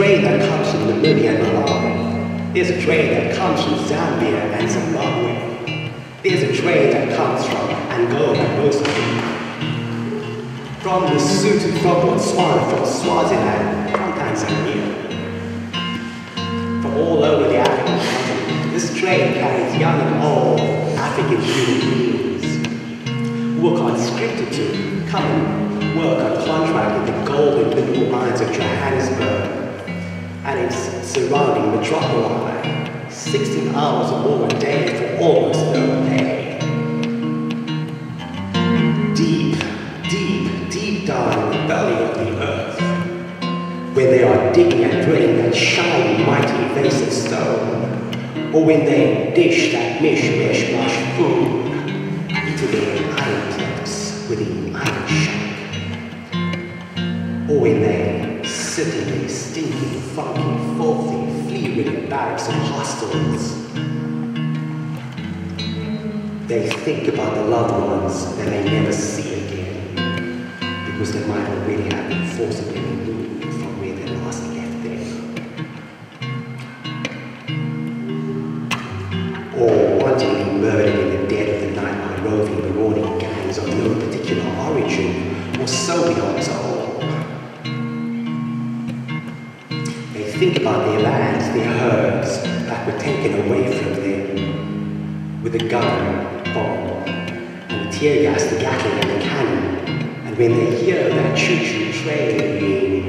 train that comes from Namibia and Malawi. There's a train that comes from Zambia and Zimbabwe. There's a train that comes from Angola and Mozambique. From Lesotho, from Botswana, from Swaziland, from Tanzania. From all over the African continent, this train carries young and old African human beings who are conscripted to come and work on contract in the gold and mineral mines of Johannesburg and its surrounding metropoli, 16 hours or more a day for almost no pay. Deep, deep, deep down in the belly of the earth, when they are digging and drilling that shiny, mighty vase of stone, or when they dish that mish-mish-mash food, eaten in iron plates with an iron shank, or when they sit in these stinking, funky, filthy, flea-ridden barracks and hostels, they think about the loved ones that they never see again, because they might already have been forcibly removed from where they last left them. Or wantonly murdered in the dead of the night by roving, marauding gangs of no particular origin, or so we are told. They think about their lands, their herds that were taken away from them with the gun, bomb, and the tear gas, the gatling and the cannon. And when they hear that choo-choo train being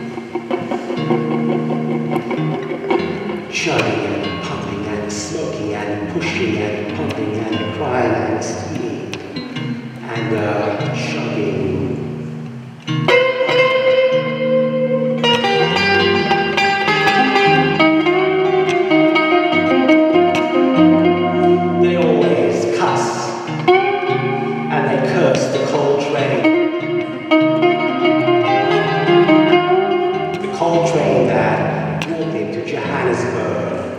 chugging and pumping and smoking and pushing and pumping and crying and steaming and chugging, they always cuss and they curse the coal train. The coal train that walked into Johannesburg.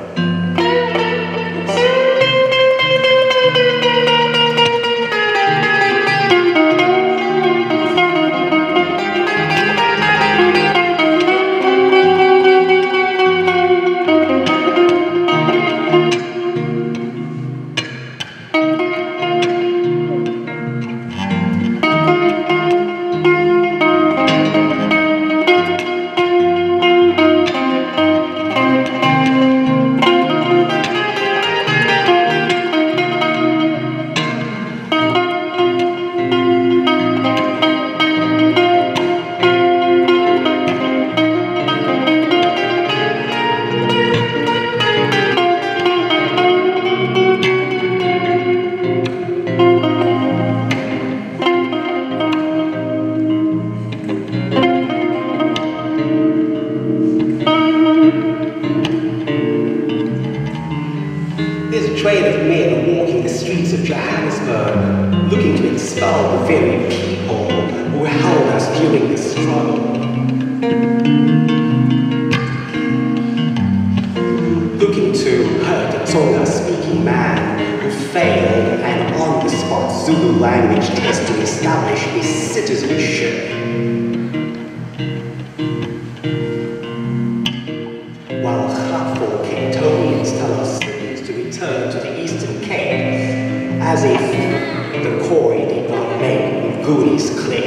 Language test to establish his citizenship. While hurtful Capetonians tell us citizens to return to the Eastern Cape, as if the Corey did not make Goonies clear.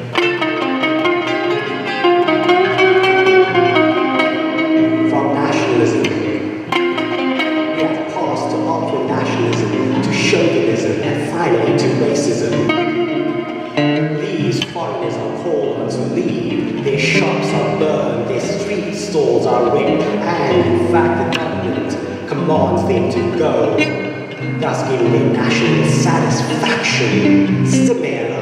From nationalism, we have passed to ultra-nationalism, to chauvinism, and finally to racism. These foreigners are called on to leave, their shops are burned, their street stalls are ripped, and in fact the government commands them to go, thus giving them national satisfaction. Stimela.